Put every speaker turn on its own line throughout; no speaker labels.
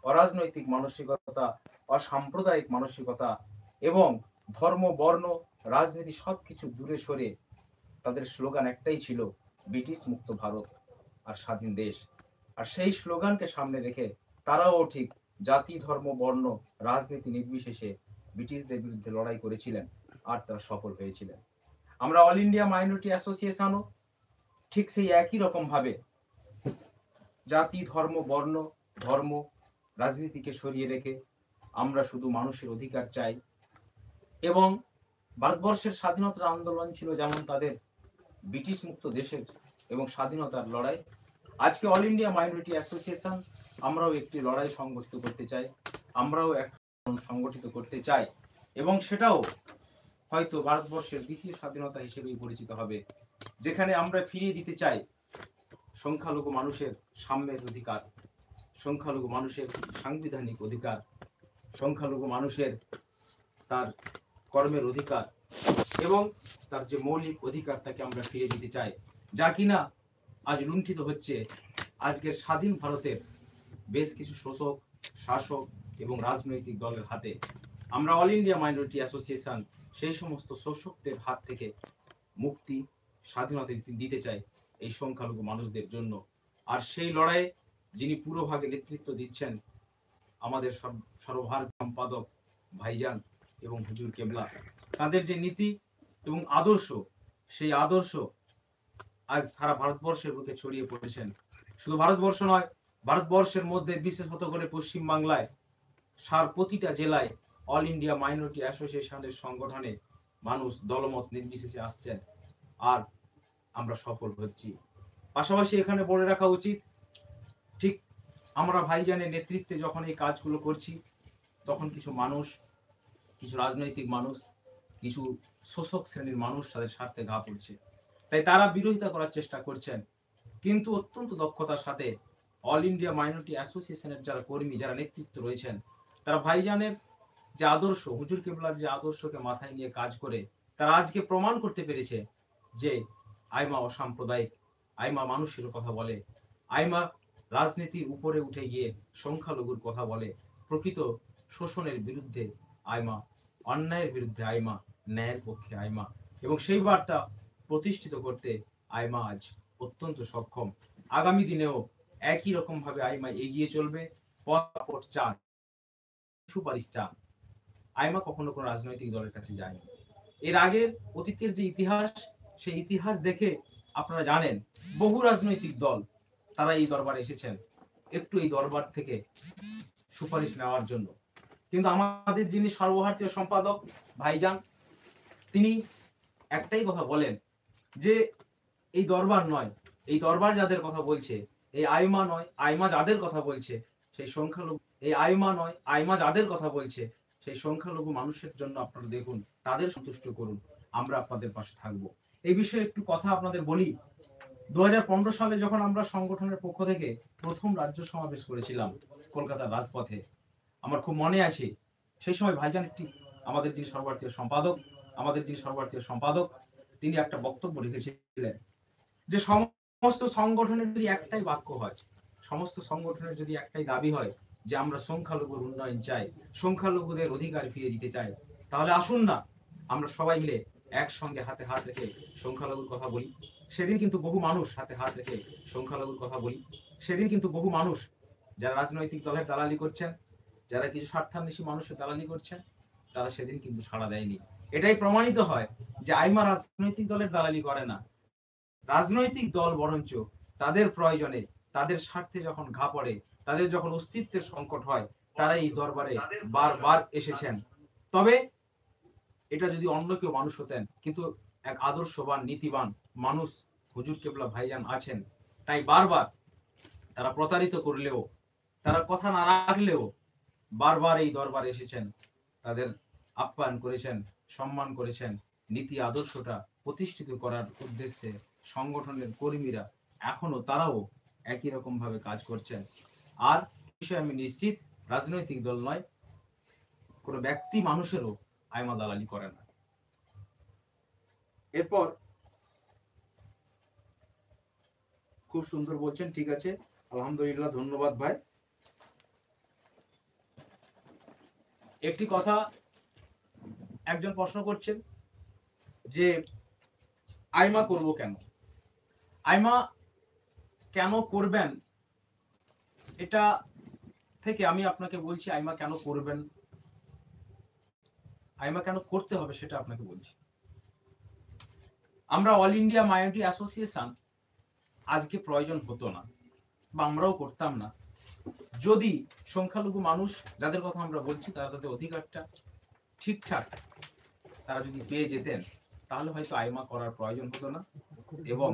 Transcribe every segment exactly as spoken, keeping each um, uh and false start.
অরাজনৈতিক মানসিকতা, অসাম্প্রদায়িক মানসিকতা এবং ধর্ম, বর্ণ, রাজনীতি সবকিছু দূরে সরে তাদের স্লোগান একটাই ছিল, ব্রিটিশ মুক্ত ভারত আর স্বাধীন দেশ। আর সেই স্লোগানকে সামনে রেখে তারাও ঠিক জাতি, ধর্ম, বর্ণ, রাজনীতি নির্বিশেষে ব্রিটিশদের বিরুদ্ধে লড়াই করেছিলেন আর তারা সফল হয়েছিলেন। আমরা অল ইন্ডিয়া মাইনরিটি অ্যাসোসিয়েশনও ঠিক সেই একই রকম ভাবে জাতি, ধর্ম, বর্ণ, ধর্ম, রাজনীতিকে সরিয়ে রেখে আমরা শুধু মানুষের অধিকার চাই। এবং ভারতবর্ষের স্বাধীনতার আন্দোলন ছিল যেমন তাদের ব্রিটিশ মুক্ত দেশের এবং স্বাধীনতার লড়াই, আজকে অল ইন্ডিয়া মাইনরিটি অ্যাসোসিয়েশন আমরাও একটি লড়াই সংগঠিত করতে চাই, আমরাও এক সংগঠিত করতে চাই এবং সেটাও হয়তো ভারতবর্ষের দ্বিতীয় স্বাধীনতা হিসেবেই পরিচিত হবে, যেখানে আমরা ফিরিয়ে দিতে চাই সংখ্যালঘু মানুষের সাম্যের অধিকার, সংখ্যালঘু মানুষের সাংবিধানিক অধিকার, সংখ্যালঘু মানুষের তার কর্মের অধিকার এবং তার যে মৌলিক অধিকার তাকে আমরা ফিরে দিতে চাই, যা কিনা আজ লুণ্ঠিত হচ্ছে আজকের স্বাধীন ভারতের বেশ কিছু শোষক, শাসক এবং রাজনৈতিক দলের হাতে। আমরা অল ইন্ডিয়া মাইনরিটি অ্যাসোসিয়েশন সেই সমস্ত শোষকদের হাত থেকে মুক্তি, স্বাধীনতা দিতে চাই এই সংখ্যালঘু মানুষদের জন্য। আর সেই লড়াইয়ে যিনি পুরোভাগে নেতৃত্ব দিচ্ছেন আমাদের সর্বভার সম্পাদক ভাইজান এবং হুজুর কেবলা, তাদের যে নীতি এবং আদর্শ, সেই আদর্শ আজ সারা ভারতবর্ষের বুকে ছড়িয়ে পড়েছেন। শুধু ভারতবর্ষ নয়, ভারতবর্ষের মধ্যে বিশেষত করে পশ্চিম বাংলায় সার প্রতিটা জেলায় অল ইন্ডিয়া মাইনরিটি অ্যাসোসিয়েশনের সংগঠনে মানুষ দলমত নির্বিশেষে আসছেন আর আমরা সফল হচ্ছি। পাশাপাশি এখানে বলে রাখা উচিত, ঠিক আমরা ভাইজানের নেতৃত্বে যখন এই কাজগুলো করছি তখন কিছু মানুষ, কিছু রাজনৈতিক মানুষ, কিছু শোষক শ্রেণীর মানুষ তাদের স্বার্থে ঘা পড়ছে, তাই তারা বিরোধিতা করার চেষ্টা করছেন। কিন্তু অত্যন্ত দক্ষতার সাথে অল ইন্ডিয়া মাইনরিটি অ্যাসোসিয়েশনের যারা কর্মী, যারা নেতৃত্ব রয়েছেন, তারা ভাইজানের যে আদর্শ, হুজুর কেবলার যে আদর্শকে মাথায় নিয়ে কাজ করে তারা আজকে প্রমাণ করতে পেরেছে যে আইমা অসাম্প্রদায়িক, আইমা মানুষের কথা বলে, আইমা রাজনীতির উপরে উঠে গিয়ে সংখ্যালঘুর কথা বলে, প্রকৃত শোষণের বিরুদ্ধে আইমা, অন্যায়ের বিরুদ্ধে আইমা, ন্যায়ের পক্ষে আইমা, এবং সেই বার্তা প্রতিষ্ঠিত করতে আইমা আজ অত্যন্ত সক্ষম। আগামী দিনেও একই রকম ভাবে আইমা এগিয়ে চলবে, পথ চান, সুপারিশ চান। আইমা কখনো কোনো রাজনৈতিক দলের কাছে যায়নি। এর আগের অতীতের যে ইতিহাস, সেই ইতিহাস দেখে আপনারা জানেন বহু রাজনৈতিক দল তারা এই দরবারে এসেছেন একটু এই দরবার থেকে সুপারিশ নেওয়ার জন্য, কিন্তু আমাদের যিনি সর্বভারতীয় সম্পাদক ভাইজান, তিনি একটাই কথা বলেন যে এই দরবার নয়, এই দরবার যাদের কথা বলছে, এই আইমা নয়, আইমা যাদের কথা বলছে সেই সংখ্যালঘু, এই আইমা নয়, আইমা যাদের কথা বলছে সেই সংখ্যালঘু মানুষের জন্য আপনারা দেখুন, তাদের সন্তুষ্ট করুন, আমরা আপনাদের পাশে থাকবো। এই বিষয়ে একটু কথা আপনাদের বলি। দু হাজার পনেরো সালে যখন আমরা সংগঠনের পক্ষ থেকে প্রথম রাজ্য সমাবেশ করেছিলাম কলকাতার রাজপথে, আমার খুব মনে আছে সেই সময় ভাইজান একটি, আমাদের যিনি সর্বভারতীয় সম্পাদক আমাদের যিনি সর্বভারতীয় সম্পাদক তিনি একটা বক্তব্য রেখেছিলেন যে সমস্ত সংগঠনের যদি একটাই বাক্য হয়, সমস্ত সংগঠনের যদি একটাই দাবি হয় যে আমরা সংখ্যালঘুর উন্নয়ন চাই, সংখ্যালঘুদের অধিকার ফিরে দিতে চাই, তাহলে আসুন না আমরা সবাই মিলে একসঙ্গে হাতে হাত রেখে সংখ্যালঘুর কথা বলি। সেদিন কিন্তু বহু মানুষ হাতে হাত রেখে সংখ্যালঘুর কথা বলি। সেদিন কিন্তু বহু মানুষ যারা রাজনৈতিক দলের দালালি করছেন, যারা কিছু স্বার্থান্বেষী মানুষের দালালি করছেন, তারা সেদিন কিন্তু সাড়া দেয়নি। এটাই প্রমাণিত হয় যে আইমা রাজনৈতিক দলের দালালি করে না। রাজনৈতিক দল বরঞ্চ তাদের প্রয়োজনে, তাদের স্বার্থে যখন ঘা পড়ে, তাদের যখন অস্তিত্বের সংকট হয়, তারা এই দরবারে বারবার এসেছেন। তবে এটা যদি অন্য কেউ মানুষ হতেন, কিন্তু এক আদর্শবান, নীতিবান মানুষ হুজুর কেবলা ভাইজান আছেন, তাই বারবার তারা প্রতারিত করলেও, তারা কথা না রাখলেও বারবার এই দরবারে এসেছেন, তাদের আপ্যায়ন করেছেন, সম্মান করেছেন। নীতি আদর্শটা প্রতিষ্ঠিত করার উদ্দেশ্যে সংগঠনের কর্মীরা এখনো তারাও একই রকম ভাবে কাজ করছেন। আর বিষয়ে আমি নিশ্চিত রাজনৈতিক দল নয়, কোনো ব্যক্তি মানুষেরও আইমা দালালি করে না। এরপর খুব সুন্দর বলছেন, ঠিক আছে, আলহামদুলিল্লাহ, ধন্যবাদ ভাই। একটি কথা একজন প্রশ্ন করছেন যে আইমা করব কেন? আইমা কেন করবেন এটা থেকে আমি আপনাকে বলছি আইমা কেন করবেন, আইমা কেন করতে হবে সেটা আপনাকে বলছি। আমরা অল ইন্ডিয়া মাইনরিটি অ্যাসোসিয়েশন আজকে প্রয়োজন হতো না বা আমরাও করতাম না যদি সংখ্যালঘু মানুষ যাদের কথা আমরা বলছি তারা তাদের অধিকারটা ঠিকঠাক তারা যদি পেয়ে যেতেন তাহলে হয়তো আইমা করার প্রয়োজন হতো না এবং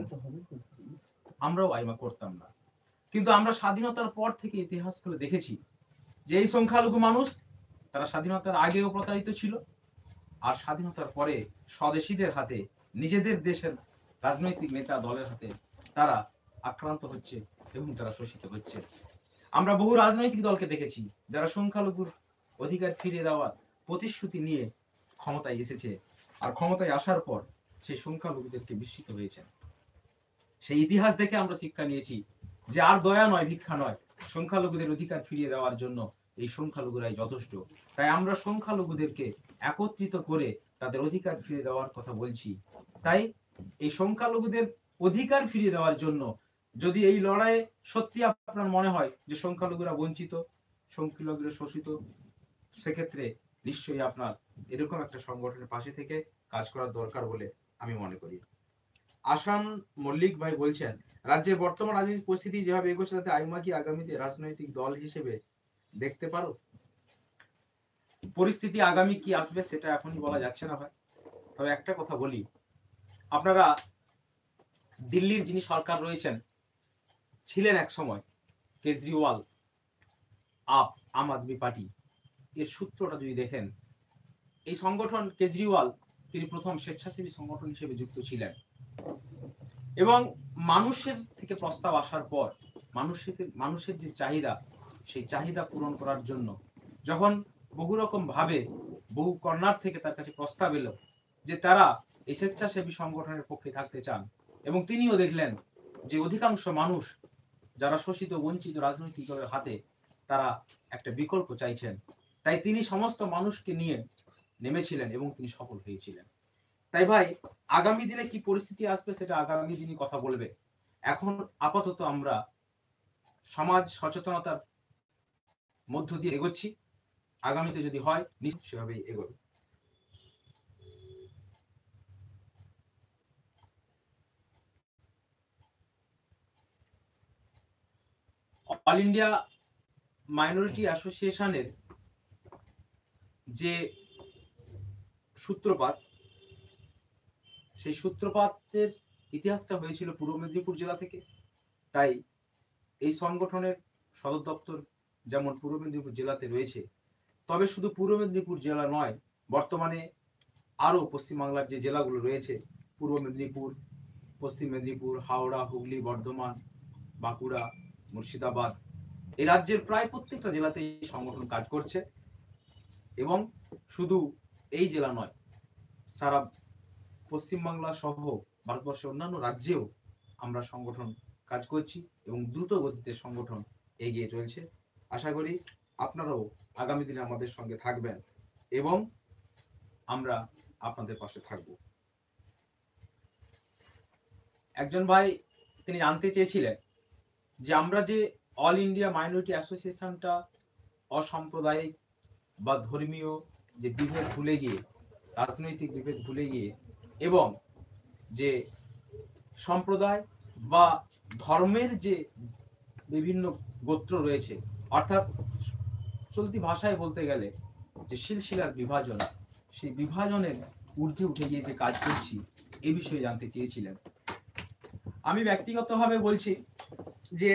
আমরাও আইমা করতাম না। কিন্তু আমরা স্বাধীনতার পর থেকে ইতিহাস খুলে দেখেছি যে এই সংখ্যালঘু মানুষ তারা স্বাধীনতার আগেও প্রতারিত ছিল আর স্বাধীনতার পরে স্বদেশীদের হাতে নিজেদের দেশের রাজনৈতিক নেতা দলের হাতে তারা আক্রান্ত হচ্ছে এবং তারা শোষিত হচ্ছে। আমরা বহু রাজনৈতিক দলকে দেখেছি যারা সংখ্যালঘুর অধিকার ফিরিয়ে দেওয়ার প্রতিশ্রুতি নিয়ে ক্ষমতায় এসেছে আর ক্ষমতায় আসার পর সেই সংখ্যালঘুদেরকে বিস্মিত হয়েছে। সেই ইতিহাস দেখে আমরা শিক্ষা নিয়েছি যে আর দয়া নয় ভিক্ষা নয়, সংখ্যালঘুদের অধিকার ফিরিয়ে দেওয়ার জন্য এই সংখ্যালঘুরাই যথেষ্ট। তাই আমরা সংখ্যালঘুদেরকে একত্রিত করে তাদের অধিকার ফিরিয়ে দেওয়ার কথা বলছি। তাই এই সংখ্যালঘুদের অধিকার ফিরিয়ে দেওয়ার জন্য যদি এই লড়াইয়ে সত্যি আপনার মনে হয় যে সংখ্যালঘুরা বঞ্চিত, সংখ্যালঘুরা শোষিত, সেক্ষেত্রে নিশ্চয়ই আপনার এরকম একটা সংগঠনের পাশে থেকে কাজ করার দরকার বলে আমি মনে করি। আসান মল্লিক ভাই বলছেন রাজ্যের বর্তমান রাজনৈতিক পরিস্থিতি যেভাবে এগোচ্ছে তাতে আইমা কি আগামীতে রাজনৈতিক দল হিসেবে দেখতে পারো? পরিস্থিতি আগামী কি আসবে সেটা এখনই বলা যাচ্ছে না ভাই, তবে একটা কথা বলি, আপনারা দিল্লির যিনি সরকার রয়েছেন ছিলেন এক সময় কেজরিওয়াল আপ আম আদমি পার্টি, এর সূত্রটা যদি দেখেন এই সংগঠন কেজরিওয়াল তিনি প্রথম স্বেচ্ছাসেবী সংগঠন হিসেবে যুক্ত ছিলেন এবং মানুষের থেকে প্রস্তাব আসার পর মানুষের মানুষের যে চাহিদা সেই চাহিদা পূরণ করার জন্য যখন বহু রকম ভাবে বহু কর্নার থেকে তার কাছে প্রস্তাব এলো যে তারা এই স্বেচ্ছাসেবী সংগঠনের পক্ষে থাকতে চান এবং তিনিও দেখলেন যে অধিকাংশ মানুষ যারা শোষিত বঞ্চিত রাজনৈতিক দলের হাতে তারা একটা বিকল্প চাইছেন, তাই তিনি সমস্ত মানুষকে নিয়ে নেমেছিলেন এবং তিনি সফল হয়েছিলেন। তাই ভাই আগামী দিনে কি পরিস্থিতি আসবে সেটা আগামী দিনই কথা বলবে। এখন আপাতত আমরা সমাজ সচেতনতার মধ্য দিয়ে এগোচ্ছি, আগামীতে যদি হয় নিশ্চয়ই সেভাবেই এগোবে। অল ইন্ডিয়া মাইনরিটি অ্যাসোসিয়েশনের যে সূত্রপাত সেই সূত্রপাতের ইতিহাসটা হয়েছিল পূর্ব মেদিনীপুর জেলা থেকে। তাই এই সংগঠনের সদর দপ্তর যেমন পূর্ব মেদিনীপুর জেলাতে রয়েছে, তবে শুধু পূর্ব মেদিনীপুর জেলা নয়, বর্তমানে আরো পশ্চিমবাংলার যে জেলাগুলো রয়েছে পূর্ব মেদিনীপুর, পশ্চিম মেদিনীপুর, হাওড়া, হুগলি, বর্ধমান, বাঁকুড়া, মুর্শিদাবাদ, এই রাজ্যের প্রায় প্রত্যেকটা জেলাতেই সংগঠন কাজ করছে এবং শুধু এই জেলা নয়, সারা পশ্চিমবাংলা সহ ভারতবর্ষের অন্যান্য রাজ্যেও আমরা সংগঠন কাজ করছি এবং দ্রুত গতিতে সংগঠন এগিয়ে চলছে। আশা করি আপনারাও আগামী দিনে আমাদের সঙ্গে থাকবেন এবং আমরা আপনাদের পাশে থাকব। একজন ভাই তিনি জানতে চেয়েছিলেন যে আমরা যে অল ইন্ডিয়া মাইনরিটি অ্যাসোসিয়েশনটা অসাম্প্রদায়িক বা ধর্মীয় যে বিভেদ ভুলে গিয়ে, রাজনৈতিক বিভেদ ভুলে গিয়ে এবং যে সম্প্রদায় বা ধর্মের যে বিভিন্ন গোত্র রয়েছে, অর্থাৎ চলতি ভাষায় বলতে গেলে যে সিলসিলার বিভাজন, সেই বিভাজনের ঊর্ধ্বে উঠে গিয়ে যে কাজ করছি এই বিষয়ে জানতে চেয়েছিলেন। আমি ব্যক্তিগতভাবে বলছি যে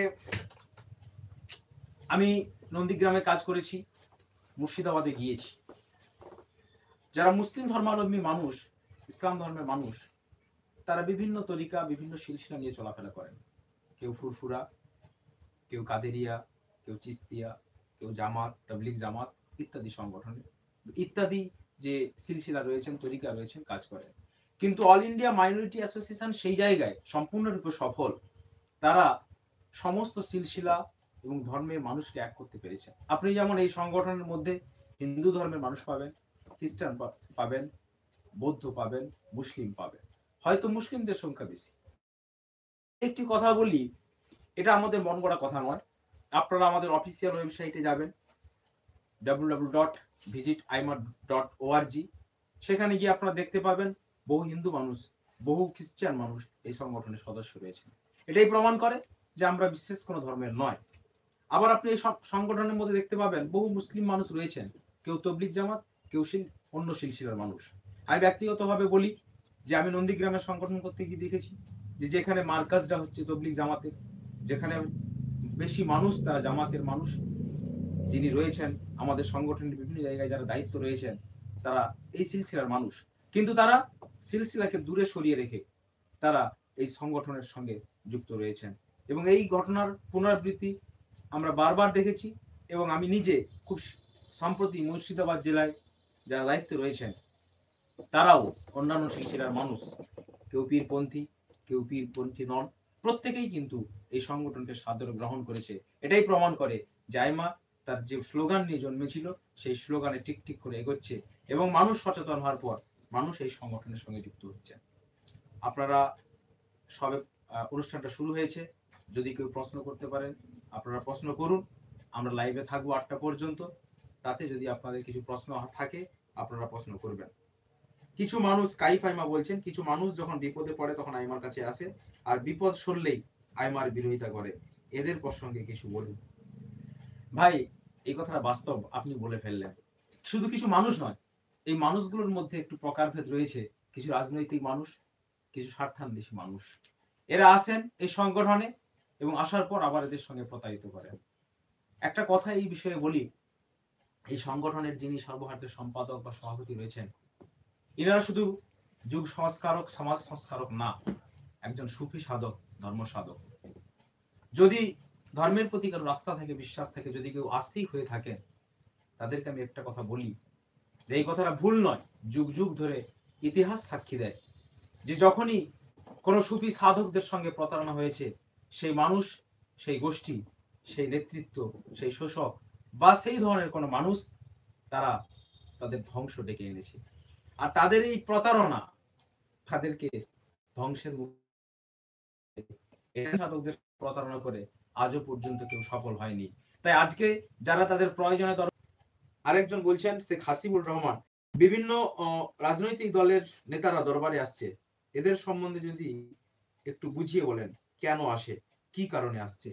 আমি নন্দীগ্রামে কাজ করেছি, মুর্শিদাবাদে গিয়েছি। যারা মুসলিম ধর্মাবলম্বী মানুষ, ইসলাম ধর্মের মানুষ, তারা বিভিন্ন তরিকা বিভিন্ন সিলসিলা নিয়ে চলাফেরা করেন। কেউ ফুরফুরা, কেউ কাদেরিয়া, কেউ চিস্তিয়া, কেউ জামাত, তাবলিগ জামাত ইত্যাদি সংগঠনে ইত্যাদি যে সিলসিলা রয়েছেন, তরিকা রয়েছেন, কাজ করেন। কিন্তু অল ইন্ডিয়া মাইনরিটি অ্যাসোসিয়েশন সেই জায়গায় সম্পূর্ণরূপে সফল। তারা সমস্ত সিলসিলা এবং ধর্মের মানুষকে এক করতে পেরেছে। আপনি যেমন এই সংগঠনের মধ্যে হিন্দু ধর্মের মানুষ পাবেন, খ্রিস্টান পাবেন, বৌদ্ধ পাবেন, মুসলিম পাবেন। হয়তো মুসলিমদের সংখ্যা বেশি। একটি কথা বলি, এটা আমাদের মন গড়া কথা নয়। আপনারা আমাদের অফিসিয়াল ওয়েবসাইটে যাবেন W W W dot visit aimar dot ORG. সেখানে গিয়ে আপনারা দেখতে পাবেন বহু হিন্দু মানুষ, বহু খ্রিস্টান মানুষ এই সংগঠনের সদস্য রয়েছেন। এটাই প্রমাণ করে যে আমরা বিশেষ কোনো ধর্মের নয়। আবার আপনি এই সংগঠনের মধ্যে দেখতে পাবেন বহু মুসলিম মানুষ রয়েছেন, কেউ তবলিগ জামাত, কেউ অন্য সিলসিলার মানুষ। আমি ব্যক্তিগতভাবে বলি যে আমি নন্দীগ্রামের সংগঠন করতে গিয়ে দেখেছি যে যেখানে মার্কাজটা হচ্ছে তবলিগ জামাতের, যেখানে বেশি মানুষ তারা জামাতের মানুষ, যিনি রয়েছেন আমাদের সংগঠনের বিভিন্ন জায়গায় যারা দায়িত্ব রয়েছেন তারা এই সিলসিলার মানুষ, কিন্তু তারা সিলসিলাকে দূরে সরিয়ে রেখে তারা এই সংগঠনের সঙ্গে যুক্ত রয়েছেন। এবং এই ঘটনার পুনরাবৃত্তি আমরা বারবার দেখেছি। এবং আমি নিজে খুব সম্প্রতি মুর্শিদাবাদ জেলায় যারা দায়িত্বে রয়েছেন তারাও অন্যান্য সিলসিলার মানুষ, কেউ পীরপন্থী, কেউ পীরপন্থী নন, প্রত্যেকেই কিন্তু এই সংগঠনকে সাদরে গ্রহণ করেছে। এটাই প্রমাণ করে যে আইমা তার যে স্লোগান নিয়ে জন্মেছিল সেই স্লোগানে ঠিক ঠিক করে এগোচ্ছে এবং মানুষ সচেতন হওয়ার পর মানুষ এই সংগঠনের সঙ্গে যুক্ত হচ্ছে। আপনারা সবে অনুষ্ঠানটা শুরু হয়েছে, যদি কেউ প্রশ্ন করতে পারেন আপনারা প্রশ্ন করুন। আমরা লাইভে থাকবো আটটা পর্যন্ত, তাতে যদি আপনাদের কিছু প্রশ্ন থাকে আপনারা প্রশ্ন করবেন। কিছু মানুষ কাইফ আইমা বলছেন, কিছু মানুষ যখন বিপদে পড়ে তখন আইমার কাছে আসে, আর বিপদ সরলেই আইমার বিরোধিতা করে, এদের প্রসঙ্গে কিছু বলুন। ভাই, এই কথাটা বাস্তব, আপনি বলে ফেললেন। শুধু কিছু মানুষ নয়, এই মানুষগুলোর মধ্যে একটু প্রকারভেদ রয়েছে। কিছু রাজনৈতিক মানুষ, কিছু স্বার্থান্বেষী মানুষ, এরা আসেন এই সংগঠনে এবং আসার পর আবার এদের সঙ্গে প্রতারিত করেন। একটা কথা এই বিষয়ে বলি, এই সংগঠনের যিনি সর্বভারতীয় সম্পাদক বা সভাপতি রয়েছেন, এনারা শুধু যুগ সংস্কারক, সমাজ সংস্কারক না, একজন সুফি সাধক, ধর্ম সাধক। যদি ধর্মের প্রতি কারো রাস্তা থেকে, বিশ্বাস থেকে যদি কেউ আস্তিক হয়ে থাকে, তাদেরকে আমি একটা কথা বলি যে এই কথাটা ভুল নয়। যুগ যুগ ধরে ইতিহাস সাক্ষী দেয় যে যখনই কোনো সুফি সাধকদের সঙ্গে প্রতারণা হয়েছে, সেই মানুষ, সেই গোষ্ঠী, সেই নেতৃত্ব, সেই শোষক বা সেই ধরনের কোনো মানুষ তারা তাদের ধ্বংস ডেকে এনেছে। আর তাদের এই প্রতারণা তাদেরকে ধ্বংসের সাধকদের প্রতারণা করে আজও পর্যন্ত কেউ সফল হয়নি। তাই আজকে যারা তাদের প্রয়োজনে, আরেকজন বলছেন শেখ হাসিবুর রহমান, বিভিন্ন রাজনৈতিক দলের নেতারা দরবারে আসছে, এদের সম্বন্ধে যদি একটু বুঝিয়ে বলেন, কেন আসে, কি কারণে আসছে।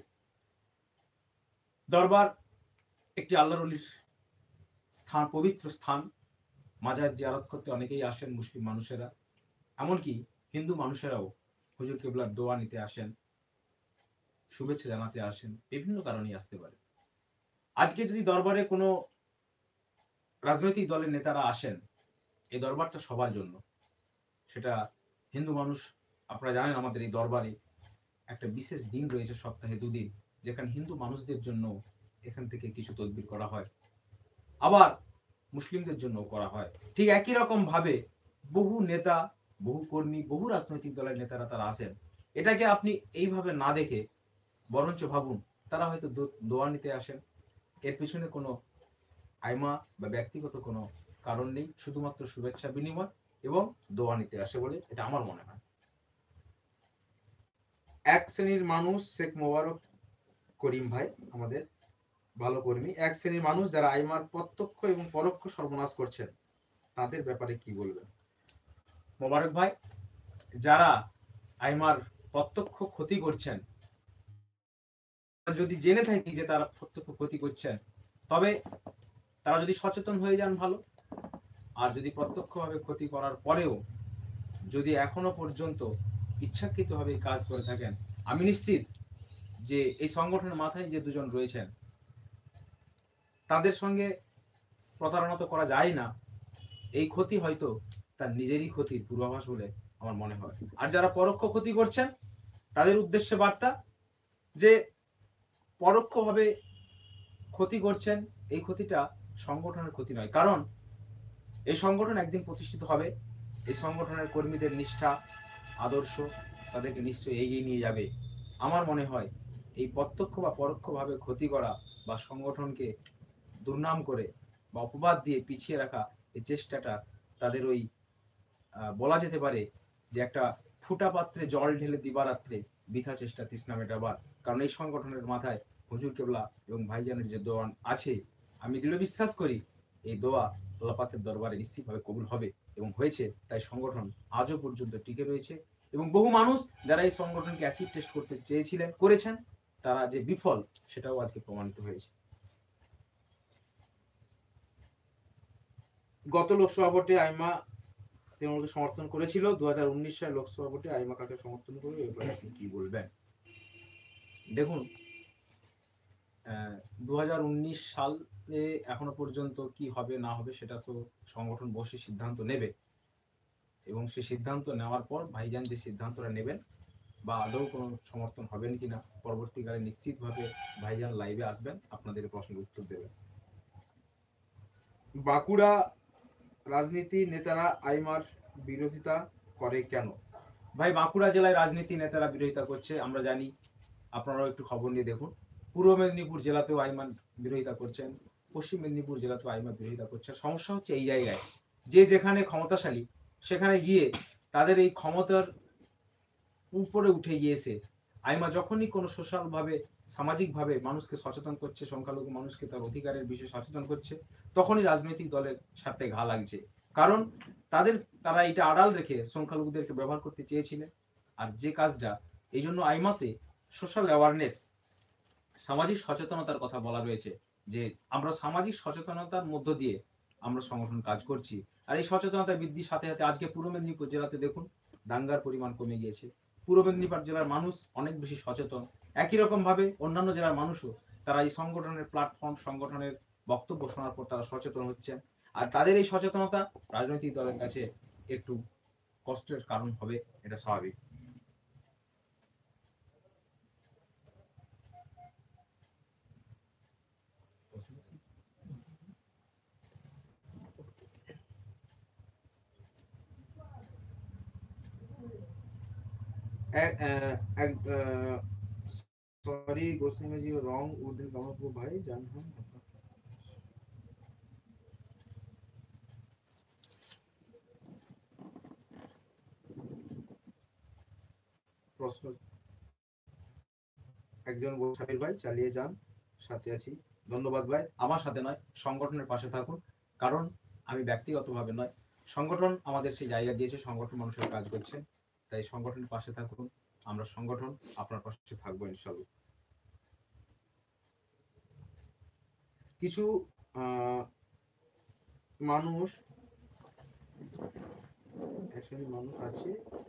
দরবার একটি আল্লাহর ওলির স্থান, পবিত্র স্থান। মাজার জিয়ারত করতে অনেকেই আসেন মুসলিম মানুষেরা, এমনকি হিন্দু মানুষেরাও হুজুর কেবলার দোয়া নিতে আসেন, শুভেচ্ছা জানাতে আসেন, বিভিন্ন কারণেই আসতে পারে। আজকে যদি দরবারে কোনো রাজনৈতিক দলের নেতারা আসেন, এই দরবারটা সবার জন্য। সেটা হিন্দু মানুষ, আপনারা জানেন আমাদের এই দরবারে একটা বিশেষ দিন রয়েছে সপ্তাহে দুদিন, যেখানে হিন্দু মানুষদের জন্য এখান থেকে কিছু তদবির করা হয়, আবার মুসলিমদের জন্য করা হয়। ঠিক একই রকম ভাবে বহু নেতা, বহু কর্মী, বহু রাজনৈতিক দলের নেতারা তারা আসেন। এটাকে আপনি এইভাবে না দেখে বরঞ্চ ভাবুন তারা হয়তো দোয়া নিতে আসেন। এর পিছনে কোনো আইমা বা ব্যক্তিগত কোনো কারণ নেই, শুধুমাত্র শুভেচ্ছা বিনিময় এবং দোয়া নিতে আসে বলে এটা আমার মনে হয়। এক শ্রেণীর মানুষ, শেখ মোবারক করিম ভাই আমাদের ভালো কর্মী, এক শ্রেণীর মানুষ যারা আইমার প্রত্যক্ষ এবং পরোক্ষ সর্বনাশ করছেন, তাদের ব্যাপারে কি বলবেন? মোবারক ভাই, যারা আইমার প্রত্যক্ষ ক্ষতি করছেন, যদি জেনে থাকি যে তারা প্রত্যক্ষ ক্ষতি করছেন, তবে তারা যদি সচেতন হয়ে যান ভালো। আর যদি প্রত্যক্ষভাবে ক্ষতি করার পরেও যদি এখনো পর্যন্ত ইচ্ছাকৃতভাবে কাজ করে থাকেন, আমি নিশ্চিত যে এই সংগঠনের মাথায় যে দুজন রয়েছেন তাদের সঙ্গে প্রতারণা তো করা যায় না। এই ক্ষতি হয়তো তার নিজেরই ক্ষতির পূর্বাভাস বলে আমার মনে হয়। আর যারা পরোক্ষ ক্ষতি করছেন তাদের উদ্দেশ্যে বার্তা যে পরোক্ষভাবে ক্ষতি করছেন, এই ক্ষতিটা সংগঠনের ক্ষতি নয়, কারণ এই সংগঠন একদিন প্রতিষ্ঠিত হবে। এই সংগঠনের কর্মীদের নিষ্ঠা, আদর্শ তাদেরকে নিশ্চয়ই এগিয়ে নিয়ে যাবে। আমার মনে হয় এই প্রত্যক্ষ বা পরোক্ষভাবে ক্ষতি করা বা সংগঠনকে দুর্নাম করে বা অপবাদ দিয়ে পিছিয়ে রাখা এই চেষ্টাটা তাদের ওই বলা যেতে পারে যে একটা ফুটা পাত্রে জল ঢেলে দিবারাত্রে বৃথা চেষ্টা তৃষ্ণা মেটাবার। কারণ এই সংগঠনের মাথায় হুজুর কেবলা এবং ভাইজানের যে দোয়া আছে, আমি দৃঢ় বিশ্বাস করি এই দোয়া আল্লাহ পাকের দরবারে নিশ্চিতভাবে কবুল হবে এবং হয়েছে। তাই সংগঠন আজও পর্যন্ত টিকে রয়েছে এবং বহু মানুষ যারা এই সংগঠনকে অ্যাসিড টেস্ট করতে চেয়েছিলেন, করেছেন, তারা যে বিফল সেটাও আজকে প্রমাণিত হয়েছে। গত লোকসভা ভোটে আইমা তৃণমূলকে সমর্থন করেছিল। দু হাজার উনিশ সালে লোকসভা ভোটে আইমা কাকে সমর্থন করবে, এবার আপনি কি বলবেন? দেখুন, দু হাজার উনিশ সালে এখনো পর্যন্ত কি হবে না হবে সেটা তো সংগঠন বসে সিদ্ধান্ত নেবে এবং সেই সিদ্ধান্ত নেওয়ার পর ভাইজান যে সিদ্ধান্তটা নেবেন বা আদৌ কোনো সমর্থন হবেন কিনা পরবর্তীকালে নিশ্চিতভাবে ভাইজান লাইভে আসবেন, আপনাদের প্রশ্নের উত্তর দেবেন। বাঁকুড়া রাজনীতি নেতারা আইমার বিরোধিতা করে কেন? ভাই, বাঁকুড়া জেলায় রাজনীতি নেতারা বিরোধিতা করছে আমরা জানি, আপনারাও একটু খবর নিয়ে দেখুন। পূর্ব মেদিনীপুর জেলাতেও আইমান বিরোধিতা করছেন, পশ্চিম মেদিনীপুর জেলাতেও আইমান বিরোধিতা করছে। সমস্যা হচ্ছে এই জায়গায় যে যেখানে ক্ষমতাশালী সেখানে গিয়ে তাদের এই ক্ষমতার উপরে উঠে গিয়েছে আইমা যখনই কোনো সোশ্যাল ভাবে সামাজিক ভাবে মানুষকে সচেতন করছে, সংখ্যালঘু মানুষকে তার অধিকারের বিষয়ে সচেতন করছে, তখনই রাজনৈতিক দলের সাথে ঘা লাগছে। কারণ তাদের তারা এটা আড়াল রেখে সংখ্যালঘুদেরকে ব্যবহার করতে চেয়েছিলেন। আর যে কাজটা এই জন্য আইমাতে সোশ্যাল অ্যাওয়ারনেস, সামাজিক সচেতনতার কথা বলা রয়েছে যে আমরা সামাজিক সচেতনতার মধ্য দিয়ে আমরা সংগঠন কাজ করছি। আর এই সচেতনতা বৃদ্ধির সাথে সাথে আজকে পূর্ব মেদিনীপুর জেলাতে দেখুন দাঙ্গার পরিমাণ কমে গিয়েছে। পূর্ব মেদিনীপুর জেলার মানুষ অনেক বেশি সচেতন। একই রকম ভাবে অন্যান্য জেলার মানুষও তারা এই সংগঠনের প্ল্যাটফর্ম, সংগঠনের বক্তব্য শোনার পর তারা সচেতন হচ্ছেন। আর তাদের এই সচেতনতা রাজনৈতিক দলের কাছে একটু কষ্টের কারণ হবে, এটা স্বাভাবিক। Sorry Goswami ji, wrong wooden comment को भाई जान हम প্রশ্ন একজন সাবির ভাই চালিয়ে যান, সাথে আছি। ধন্যবাদ ভাই। আমার সাথে নয়, সংগঠনের পাশে থাকুন, কারণ আমি ব্যক্তিগতভাবে নয়, সংগঠন আমাদের সেই জায়গা দিয়েছে, সংগঠন মানুষের কাজ করছে, তাই সংগঠনের পাশে থাকুন। আমরা সংগঠন আপনার পাশে থাকবো ইনশাআল্লাহ। কিছু মানুষ অ্যাকচুয়ালি মানুষ আছে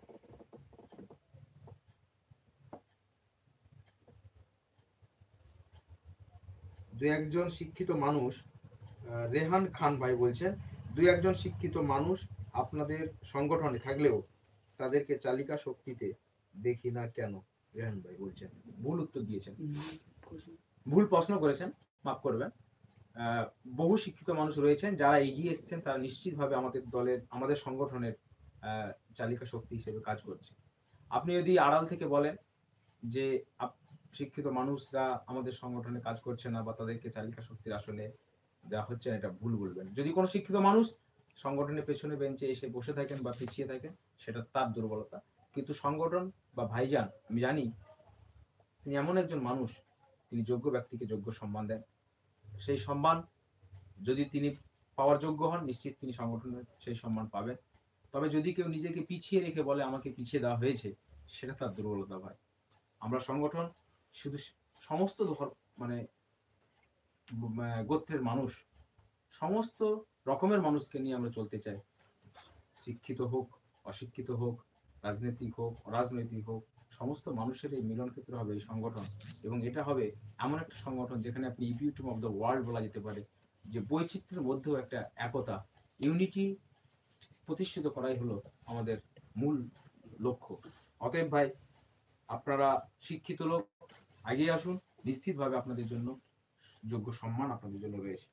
দু একজন শিক্ষিত মানুষ, রেহান খান ভাই বলছেন, দু একজন শিক্ষিত মানুষ আপনাদের সংগঠনে থাকলেও তাদেরকে চালিকা শক্তিতে দেখি না কেন? রেহান ভাই বলছেন, ভুল উত্তর দিয়েছেন, ভুল প্রশ্ন করেছেন, মাফ করবেন। বহু শিক্ষিত মানুষ রয়েছেন যারা এগিয়ে এসেছেন, তারা নিশ্চিতভাবে আমাদের দলের, আমাদের সংগঠনের চালিকা শক্তি হিসেবে কাজ করছে। আপনি যদি আড়াল থেকে বলেন যে শিক্ষিত মানুষরা আমাদের সংগঠনে কাজ করছে না বা তাদেরকে চালিকা শক্তির আসনে দেওয়া হচ্ছে না, এটা ভুল বলবেন। যদি কোনো শিক্ষিত মানুষ সংগঠনের পেছনে বেঞ্চে এসে বসে থাকেন বা পিছিয়ে থাকেন, সেটা তার দুর্বলতা। কিন্তু সংগঠন বা ভাইজান, আমি জানি তিনি এমন একজন মানুষ, তিনি যোগ্য ব্যক্তিকে যোগ্য সম্মান দেন। সেই সম্মান যদি তিনি পাওয়ার যোগ্য হন, নিশ্চিত তিনি সংগঠনের সেই সম্মান পাবেন। তবে যদি কেউ নিজেকে পিছিয়ে রেখে বলে আমাকে পিছিয়ে দেওয়া হয়েছে, সেটা তার দুর্বলতা ভাই। আমরা সংগঠন শুধু সমস্ত মানে গোত্রের মানুষ, সমস্ত রকমের মানুষকে নিয়ে আমরা চলতে চাই। শিক্ষিত হোক, অশিক্ষিত হোক, রাজনৈতিক হোক, অরাজনৈতিক হোক, সমস্ত মানুষের এই মিলন ক্ষেত্র হবে এই সংগঠন। এবং এটা হবে এমন একটা সংগঠন যেখানে আপনি ইপিউটিউব অফ দ্য ওয়ার্ল্ড বলা যেতে পারে, যে বৈচিত্র্যের মধ্যেও একটা একতা, ইউনিটি প্রতিষ্ঠিত করাই হলো আমাদের মূল লক্ষ্য। অতএব ভাই, আপনারা শিক্ষিত লোক, এগিয়ে আসুন, নিশ্চিতভাবে আপনাদের জন্য যোগ্য সম্মান আপনাদের জন্য রয়েছে।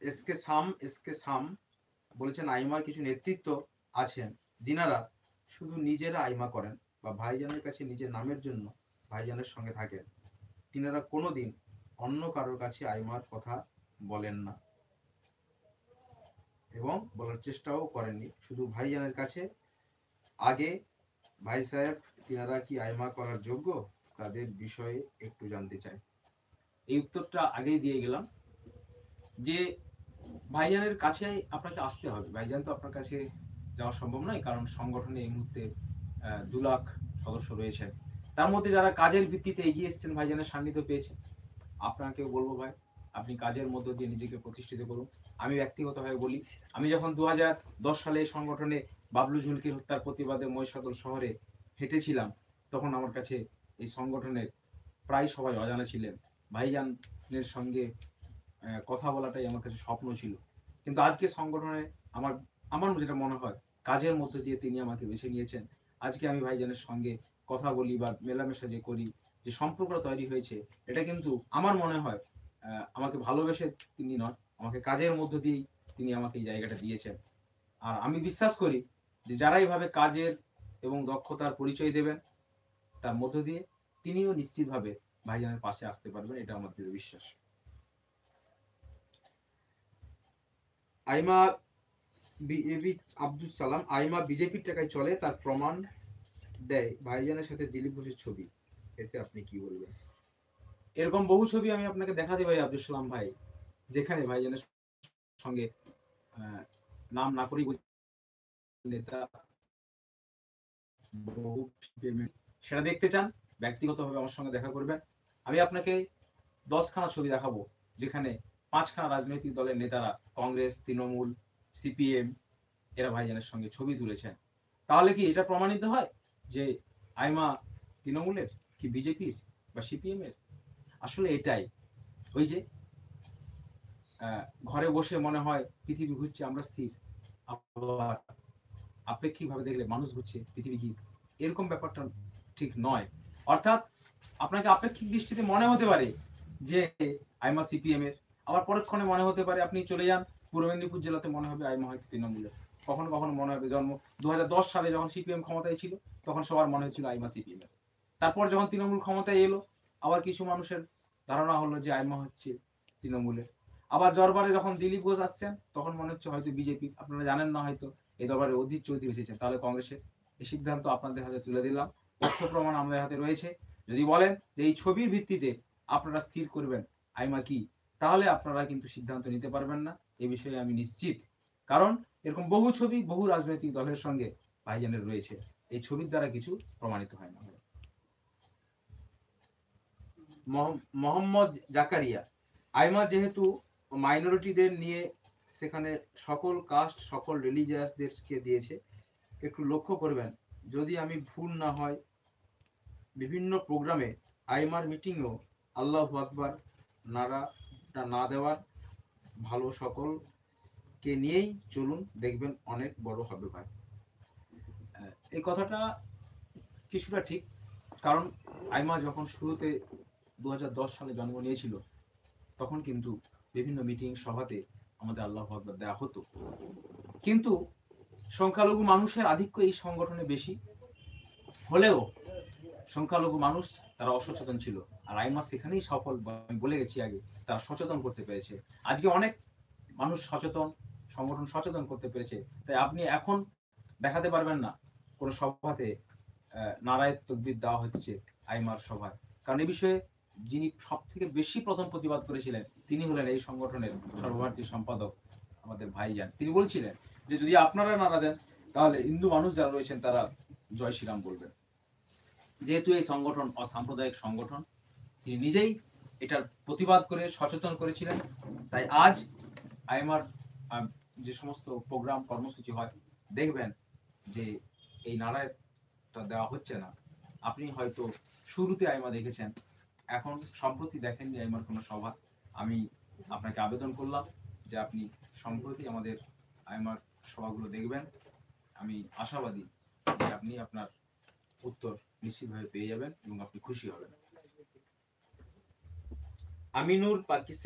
এসকে সাম এসকে সাম বলেছেন আইমার কিছু নেতৃত্ব আছেন যিনারা শুধু নিজেরা আইমা করেন বা ভাইজানের কাছে নিজের নামের জন্য ভাইজানের সঙ্গে থাকেন, তিনারা কোনোদিন অন্য কারোর কাছে আইমার কথা বলেন না এবং বলার চেষ্টাও করেননি। শুধু ভাইজানের কাছে আগে ভাই সাহেব তিনারা কি আইমা করার যোগ্য তাদের বিষয়ে একটু জানতে চাই। এই উত্তরটা আগেই দিয়ে গেলাম যে ভাইজানের কাছে আপনাকে আসতে হবে। ভাইজান তো আপনার কাছে যাওয়া সম্ভব নয়, কারণ সংগঠনে এই মুহূর্তে দু লাখ সদস্য রয়েছেন, তার মধ্যে যারা কাজের ভিত্তিতে এগিয়ে এসেছেন ভাইজানের সান্নিধ্য পেয়েছেন। আপনাকেও বলবো ভাই, আপনি কাজের মধ্য দিয়ে নিজেকে প্রতিষ্ঠিত করুন। আমি ব্যক্তিগতভাবে বলি, আমি যখন দু হাজার দশ সালে এই সংগঠনে বাবলু ঝুলকির হত্যার প্রতিবাদে মহিষাদল শহরে হেঁটেছিলাম, তখন আমার কাছে এই সংগঠনের প্রায় সবাই অজানা ছিলেন। ভাইজানের সঙ্গে কথা বলাটাই আমার কাছে স্বপ্ন ছিল, কিন্তু আজকে সংগঠনে আমার আমার যেটা মনে হয় কাজের মধ্য দিয়ে তিনি আমাকে বেছে নিয়েছেন। আজকে আমি ভাইজানের সঙ্গে কথা বলি বা মেলামেশা যে করি, যে সম্পর্কটা তৈরি হয়েছে, এটা কিন্তু আমার মনে হয় আমাকে ভালোবেসে তিনি নয়, আমাকে কাজের মধ্য দিয়েই তিনি আমাকে এই জায়গাটা দিয়েছেন। আর আমি বিশ্বাস করি যে যারা এইভাবে কাজের এবং দক্ষতার পরিচয় দেবেন, তার মধ্য দিয়ে তিনিও নিশ্চিতভাবে ভাইজানের পাশে আসতে পারবেন, এটা আমার দৃঢ় বিশ্বাস। আইমা বিএবি আব্দুল সালাম, আইমা বিজেপির টাকায় চলে তার প্রমাণ দেয় ভাইজানের সাথে দিলীপ ঘোষের ছবি, এতে আপনি কি বলবেন? এরকম বহু ছবি আমি আপনাকে দেখাতে পারি আব্দুল সালাম ভাই, যেখানে ভাইজানের সঙ্গে নাম না করেই নেতা সেটা দেখতে চান, ব্যক্তিগতভাবে আমার সঙ্গে দেখা করবেন। আমি আপনাকে দশখানা ছবি দেখাবো যেখানে পাঁচখানা রাজনৈতিক দলের নেতারা, কংগ্রেস, তৃণমূল, সিপিএম, এরা ভাইজানের সঙ্গে ছবি তুলেছেন। তাহলে কি এটা প্রমাণিত হয় যে আইমা তৃণমূলের কি বিজেপির বা সিপিএম এর? আসলে এটাই, ওই যে ঘরে বসে মনে হয় পৃথিবী ঘুরছে আমরা স্থির, আবার আপেক্ষিকভাবে দেখলে মানুষ ঘুরছে পৃথিবী কি, এরকম ব্যাপারটা ঠিক নয়। অর্থাৎ আপনাকে আপেক্ষিক দৃষ্টিতে মনে হতে পারে যে আইমা সিপিএম এর, আবার পরক্ষণে মনে হতে পারে আপনি চলে যান পূর্ব মেদিনীপুর জেলাতে, মনে হবে আইমা হয়তো তৃণমূলের। কখনো কখনো মনে হবে, জন্ম দু হাজার দশ সালে যখন সিপিএম ক্ষমতায় ছিল তখন সবার মনে হচ্ছিল আইমা সিপিএম এর। তারপর যখন তৃণমূল ক্ষমতায় এলো, আবার কিছু মানুষের ধারণা হলো যে আইমা হচ্ছে তৃণমূলের। আবার দরবারে যখন দিলীপ ঘোষ আসছেন তখন মনে হচ্ছে হয়তো বিজেপি। আপনারা জানেন না হয়তো এই দরবারে অধীর চৌধুরী এসেছেন, তাহলে কংগ্রেসের। এই সিদ্ধান্ত আপনাদের হাতে তুলে দিলাম, তথ্য প্রমাণ আমাদের হাতে রয়েছে। যদি বলেন যে এই ছবির ভিত্তিতে আপনারা স্থির করবেন আইমা কি, তাহলে আপনারা কিন্তু সিদ্ধান্ত নিতে পারবেন না, এ বিষয়ে আমি নিশ্চিত। কারণ এরকম বহু ছবি বহু রাজনৈতিক দলের সঙ্গে ভাইজানের রয়েছে, এই ছবির দ্বারা কিছু প্রমাণিত হয় না। মোহাম্মদ জাকারিয়া, আইমা যেহেতু মাইনরিটিদের নিয়ে সেখানে সকল কাস্ট সকল রিলিজিয়াসদেরকে দিয়েছে, একটু লক্ষ্য করবেন যদি আমি ভুল না হয় বিভিন্ন প্রোগ্রামে আইমার মিটিংও আল্লাহু আকবার নারাটা না দেওয়ার, ভালো সকলকে নিয়েই চলুন দেখবেন অনেক বড় হবে ভাই। এই কথাটা কিছুটা ঠিক, কারণ আইমা যখন শুরুতে দু হাজার দশ সালে জন্ম নিয়েছিল তখন কিন্তু বিভিন্ন মিটিং সভাতে আমাদের আল্লাহু আকবার দেওয়া হতো, কিন্তু সংখ্যালঘু মানুষের আধিক্য এই সংগঠনে বেশি হলেও সংখ্যালঘু মানুষ তারা অসচেতন ছিল, আর আইমা সেখানেই সফল। আমি বলে গেছি আগে, তারা সচেতন করতে পেরেছে। আজকে অনেক মানুষ সচেতন, সংগঠন সচেতন করতে পেরেছে, তাই আপনি এখন দেখাতে পারবেন না কোনো সভাতে নারায়ে তাকবীর দেওয়া হচ্ছে আইমার সভায়, কারণ এই বিষয়ে যিনি সব থেকে বেশি প্রথম প্রতিবাদ করেছিলেন তিনি হলেন এই সংগঠনের সর্বভারতীয় সম্পাদক আমাদের ভাইজান। তিনি বলছিলেন যে যদি আপনারা নারা দেন তাহলে হিন্দু মানুষ যারা রয়েছেন তারা জয় শ্রীরাম বলবেন। যেহেতু এই সংগঠন অসাম্প্রদায়িক সংগঠন, তিনি নিজেই এটার প্রতিবাদ করে সচেতন করেছিলেন, তাই আজ আইমার যে সমস্ত প্রোগ্রাম কর্মসূচি হয় দেখবেন যে এই নারায়টা দেওয়া হচ্ছে না। আপনি হয়তো শুরুতে আইমা দেখেছেন, এখন সম্প্রতি দেখেননি আইমার কোনো সভা। আমি আপনাকে আবেদন করলাম যে আপনি সম্প্রতি আমাদের আইমার সভাগুলো দেখবেন। আমি আশাবাদী যে আপনি আপনার উত্তর নিশ্চিতভাবে পেয়ে যাবেন এবং আপনি খুশি হবেন। আমিনুর পাকি স্যার,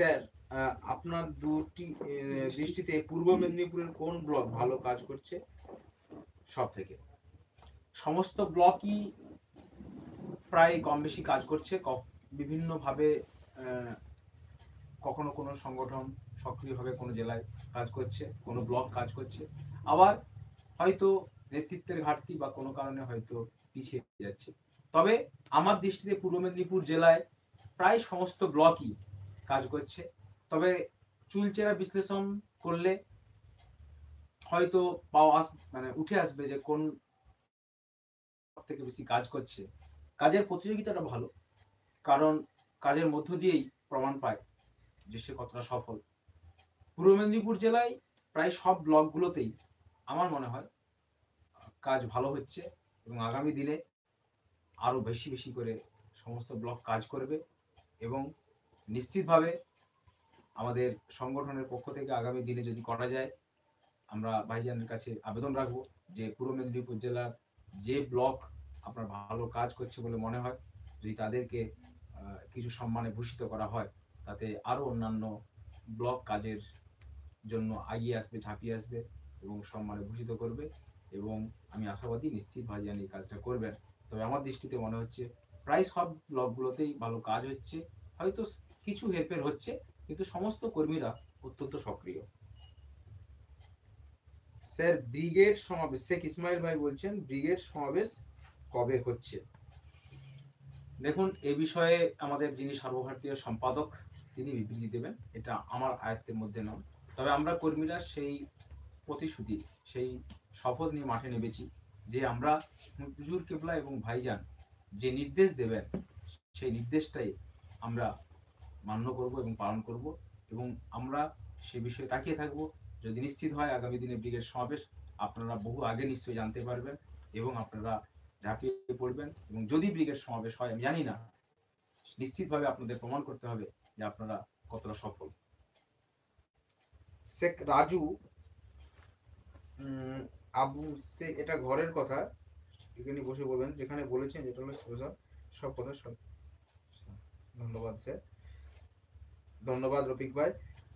আহ, আপনার দুটি আহ, দৃষ্টিতে পূর্ব মেদিনীপুরের কোন ব্লক ভালো কাজ করছে সব থেকে?
সমস্ত ব্লকই প্রায় কম বেশি কাজ করছে, বিভিন্নভাবে। কখনো কোনো সংগঠন সক্রিয়ভাবে কোনো জেলায় কাজ করছে, কোনো ব্লক কাজ করছে, আবার হয়তো নেতৃত্বের ঘাটতি বা কোনো কারণে হয়তো পিছিয়ে যাচ্ছে। তবে আমার দৃষ্টিতে পূর্ব মেদিনীপুর জেলায় প্রায় সমস্ত ব্লকই কাজ করছে। তবে চুলচেরা বিশ্লেষণ করলে হয়তো পাওয়া আস মানে উঠে আসবে যে কোন থেকে বেশি কাজ করছে। কাজের প্রতিযোগিতাটা ভালো, কারণ কাজের মধ্য দিয়েই প্রমাণ পায় যে সে কতটা সফল। পূর্ব মেদিনীপুর জেলায় প্রায় সব ব্লকগুলোতেই আমার মনে হয় কাজ ভালো হচ্ছে, এবং আগামী দিনে আরো বেশি বেশি করে সমস্ত ব্লক কাজ করবে। এবং নিশ্চিতভাবে আমাদের সংগঠনের পক্ষ থেকে আগামী দিনে যদি করা যায়, আমরা ভাইজানের কাছে আবেদন রাখবো যে পূর্ব মেদিনীপুর জেলার যে ব্লক আপনার ভালো কাজ করছে বলে মনে হয়, যদি তাদেরকে কিছু সম্মানে ভূষিত করা হয়, তাতে আরো অন্যান্য ব্লক কাজের জন্য এগিয়ে আসবে, ঝাঁপিয়ে আসবে এবং সম্মানে ভূষিত করবে। এবং আমি আশাবাদী নিশ্চিত ভাইজান এই কাজটা করবেন। তবে আমার দৃষ্টিতে মনে হচ্ছে প্রায় সব ব্লকগুলোতেই ভালো কাজ হচ্ছে, হয়তো কিছু হেরফের হচ্ছে, কিন্তু সমস্ত কর্মীরা অত্যন্ত সক্রিয়।
স্যার, ব্রিগেড সমাবেশ, শেখ ইসমাইল ভাই বলছেন ব্রিগেড সমাবেশ কবে হচ্ছে?
দেখুন, এ বিষয়ে আমাদের যিনি সর্বভারতীয় সম্পাদক তিনি বিবৃতি দেবেন, এটা আমার আয়ত্তের মধ্যে নয়। তবে আমরা কর্মীরা সেই প্রতিশ্রুতি, সেই শপথ নিয়ে মাঠে নেমেছি যে আমরা হুজুর কেবলা এবং ভাইজান যে নির্দেশ দেবেন সেই নির্দেশটাই আমরা মান্য করব এবং পালন করব। এবং আমরা সে বিষয়ে তাকিয়ে থাকব। যদি নিশ্চিত হয় আগামী দিনে ব্রিগেড সমাবেশ, আপনারা বহু আগে নিশ্চয়ই জানতে পারবেন এবং আপনারা ঝাঁপিয়ে পড়বেন। এবং যদি ব্রিগেড সমাবেশ হয়, আমি জানি না, নিশ্চিতভাবে আপনাদের প্রমাণ করতে হবে যে আপনারা কতটা সফল।
শেখ রাজু আবু শেখ, এটা ঘরের কথা, এখানে বসে বলবেন যেখানে বলেছেন, যেটা হলো সোজা সব কথা সব। ধন্যবাদ স্যার, ধন্যবাদ রফিক ভাই।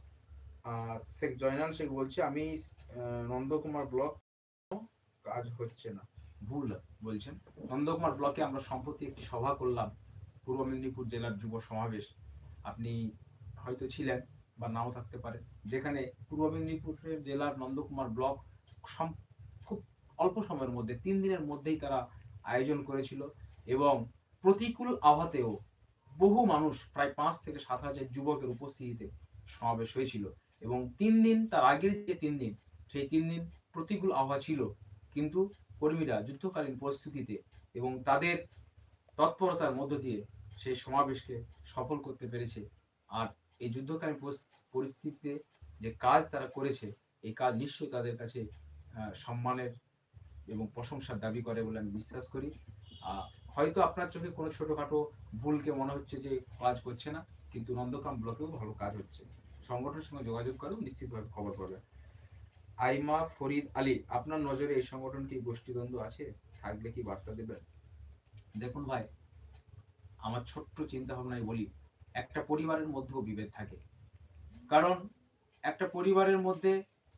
শেখ জয়নাল শেখ বলছে আমি নন্দকুমার ব্লক কাজ হচ্ছে না।
ভুল বলছেন। নন্দকুমার ব্লকে আমরা সম্প্রতি একটি সভা করলাম, পূর্ব মেদিনীপুর জেলার যুব সমাবেশ। আপনি হয়তো ছিলেন বা নাও থাকতে পারেন, যেখানে পূর্ব মেদিনীপুরের জেলার নন্দকুমার ব্লক খুব অল্প সময়ের মধ্যে তিন দিনের মধ্যেই তারা আয়োজন করেছিল। এবং প্রতিকূল আবহাওয়াতেও বহু মানুষ, প্রায় পাঁচ থেকে সাত হাজার যুবকের উপস্থিতিতে সমাবেশ হয়েছিল। এবং তিন দিন, তার আগের যে তিন দিন, সেই তিন দিন প্রতিকূল আবহাওয়া ছিল, কিন্তু কর্মীরা যুদ্ধকালীন পরিস্থিতিতে এবং তাদের তৎপরতার মধ্য দিয়ে সেই সমাবেশকে সফল করতে পেরেছে। আর এই যুদ্ধকালীন পরিস্থিতিতে যে কাজ তারা করেছে, এই কাজ নিশ্চয়ই তাদের কাছে সম্মানের এবং প্রশংসার দাবি করে বলে আমি বিশ্বাস করি। হয়তো আপনার চোখে কোনো ছোটখাটো ভুলকে মনে হচ্ছে যে কাজ করছে না, কিন্তু নন্দকাম ব্লকেও ভালো কাজ হচ্ছে। সংগঠনের সঙ্গে যোগাযোগ করুন, নিশ্চিতভাবে খবর পাবেন।
আইমা ফরিদ আলী, আপনার নজরে এই সংগঠন কি গোষ্ঠীদ্বন্দ্ব আছে? থাকলে কি বার্তা দেবেন?
দেখুন ভাই, আমার ছোট্ট চিন্তা ভাবনায় বলি, একটা পরিবারের মধ্যেও বিভেদ থাকে। কারণ একটা পরিবারের মধ্যে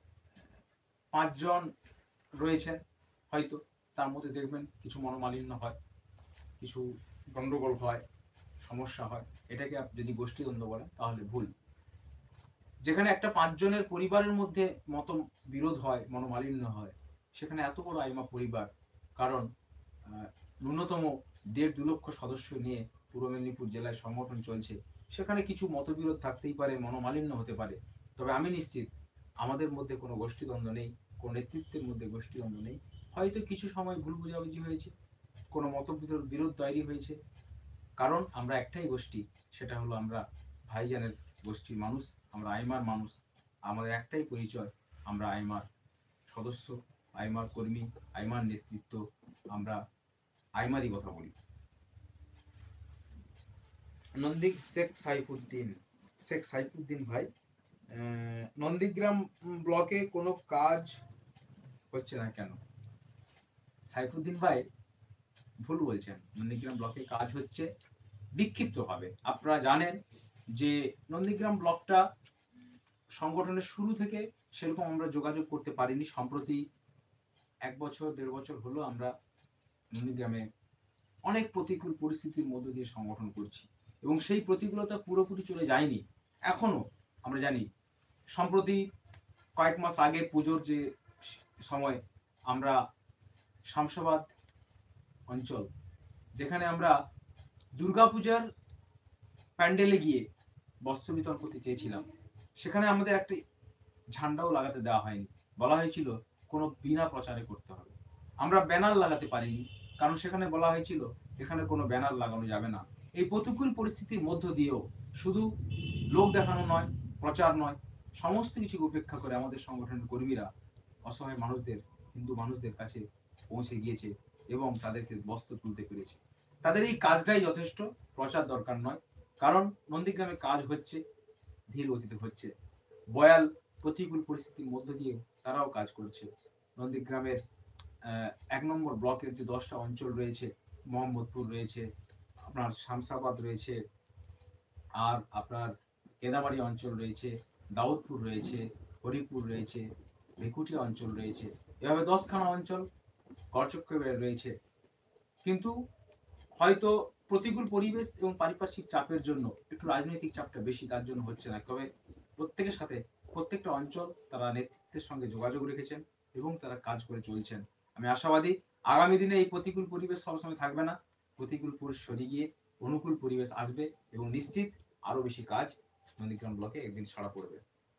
পাঁচজন রয়েছেন, হয়তো তার মধ্যে দেখবেন কিছু মনোমালিন্য হয়, কিছু গন্ডগোল হয়, সমস্যা হয়। এটাকে যদি গোষ্ঠীদ্বন্দ্ব বলেন তাহলে ভুল। যেখানে একটা পাঁচজনের পরিবারের মধ্যে মত বিরোধ হয়, মনোমালিন্য হয়, সেখানে এত বড় আইমা পরিবার, কারণ ন্যূনতম দেড় দু লক্ষ সদস্য নিয়ে পূর্ব মেদিনীপুর জেলায় সংগঠন চলছে, সেখানে কিছু মতবিরোধ থাকতেই পারে, মনোমালিন্য হতে পারে। তবে আমি নিশ্চিত আমাদের মধ্যে কোনো গোষ্ঠীদ্বন্দ্ব নেই, কোনো নেতৃত্বের মধ্যে গোষ্ঠীদ্বন্দ্ব নেই। হয়তো কিছু সময় ভুল বোঝাবুঝি হয়েছে, কোনো মতবিরোধ বিরোধ তৈরি হয়েছে, কারণ আমরা একটাই গোষ্ঠী, সেটা হলো আমরা ভাইজানের গোষ্ঠীর মানুষ, আমরা আইমার মানুষ। আমাদের একটাই পরিচয়, আমরা আইমার সদস্য, আইমার কর্মী, আইমার নেতৃত্ব, আমরা আইমারই কথা বলি।
নন্দিক শেখ সাইফুদ্দিন, শেখ সাইফুদ্দিন ভাই, নন্দীগ্রাম ব্লকে কোনো কাজ
হচ্ছে না কেন? সাইফুদ্দিন ভাই ভুল বলছেন। নন্দীগ্রাম ব্লকে কাজ হচ্ছে বিক্ষিপ্তভাবে। আপনারা জানেন যে নন্দীগ্রাম ব্লকটা সংগঠনের শুরু থেকে সেরকম আমরা যোগাযোগ করতে পারিনি। সম্প্রতি এক বছর দেড় বছর হলো আমরা নন্দীগ্রামে অনেক প্রতিকূল পরিস্থিতির মধ্য দিয়ে সংগঠন করছি, এবং সেই প্রতিকূলতা পুরোপুরি চলে যায়নি এখনো। আমরা জানি সম্প্রতি কয়েক মাস আগে পুজোর যে সময় আমরা শামসাবাদ অঞ্চল, যেখানে আমরা দুর্গাপূজার প্যান্ডেলে গিয়ে বস্ত্র বিতরণ করতে চেয়েছিলাম, সেখানে আমাদের একটি ঝান্ডাও লাগাতে দেওয়া হয়নি। বলা হয়েছিল কোনো বিনা প্রচারে করতে হবে। আমরা ব্যানার লাগাতে পারিনি, কারণ সেখানে বলা হয়েছিল এখানে কোনো ব্যানার লাগানো যাবে না। এই প্রতিকূল পরিস্থিতির মধ্য দিয়েও শুধু লোক দেখানো নয়, প্রচার নয়, সমস্ত কিছু উপেক্ষা করে আমাদের সংগঠনের কর্মীরা অসহায় মানুষদের, হিন্দু মানুষদের কাছে পৌঁছে গিয়েছে এবং তাদেরকে বস্ত্র তুলতে পেরেছে। তাদের এই কাজটাই যথেষ্ট, প্রচার দরকার নয়। কারণ নন্দীগ্রামে কাজ হচ্ছে, ধীর গতিতে হচ্ছে। বয়াল প্রতিকূল পরিস্থিতির মধ্য দিয়ে তারাও কাজ করছে। নন্দীগ্রামের এক নম্বর ব্লকের যে দশটা অঞ্চল রয়েছে, মোহাম্মদপুর রয়েছে, আপনার শামসাবাদ রয়েছে, আর আপনার কেদামারি অঞ্চল রয়েছে, দাউদপুর রয়েছে, হরিপুর রয়েছে, ভেকুটিয়া অঞ্চল রয়েছে, এভাবে দশখানা অঞ্চল গড়চক্রে রয়েছে। কিন্তু হয়তো প্রতিকূল পরিবেশ এবং পারিপার্শ্বিক চাপের জন্য একটু রাজনৈতিক চাপটা বেশি, তার জন্য হচ্ছে না। তবে প্রত্যেকের সাথে প্রত্যেকটা অঞ্চল তারা নেতৃত্বের সঙ্গে যোগাযোগ রেখেছেন এবং তারা কাজ করে চলছেন। আমি আশাবাদী আগামী দিনে এই প্রতিকূল পরিবেশ সবসময় থাকবে না, প্রতিকূল পরিবেশ সরে গিয়ে অনুকূল পরিবেশ আসবে এবং নিশ্চিত আরো বেশি কাজ নন্দীগ্রাম ব্লকে একদিন সাড়া পড়বে।